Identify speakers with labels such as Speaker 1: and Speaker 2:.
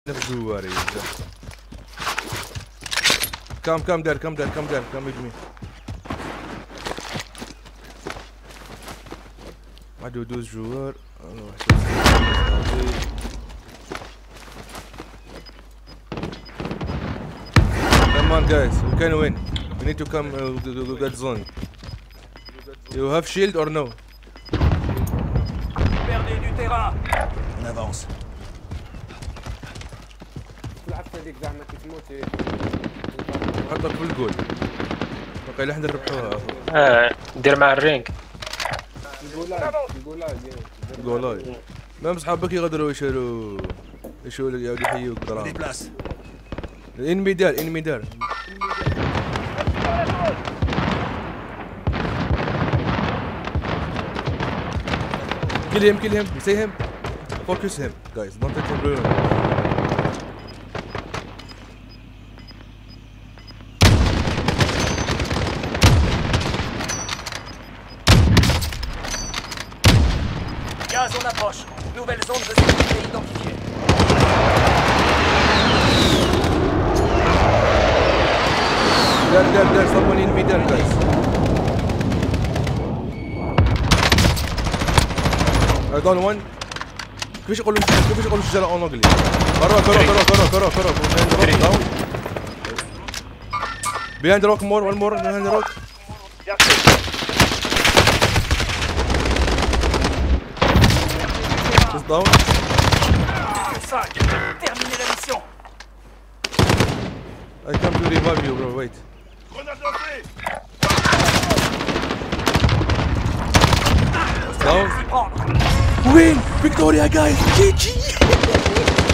Speaker 1: Everywhere is. Come there, come with me. عدو دوز جوار. Come on guys, we can win. We need to come to that zone. You have shield or no?
Speaker 2: Perdez du terrain.
Speaker 3: On avance.
Speaker 1: حطك في الجول. بقى اللي احنا نربحوها.
Speaker 4: ندير مع الرينج.
Speaker 1: جولاي. ما اصحابك يقدروا يشيلوا لك يعاودوا يحيوك دراهم. الانمي دار. Kill him. Say him. Focus him, guys. Don't let him ruin.
Speaker 2: Gaz en approche. Nouvelle zone de sécurité identifiée.
Speaker 1: There. Someone in me there, guys. I don't want. كيفاش يقولوا الشجرة اون انجلي. كرة. Behind the rock one more behind the rock. Just down.
Speaker 2: 5. Terminez la mission.
Speaker 1: I come to revive you, bro. Wait. Down. Win! Victoria, guys! GG!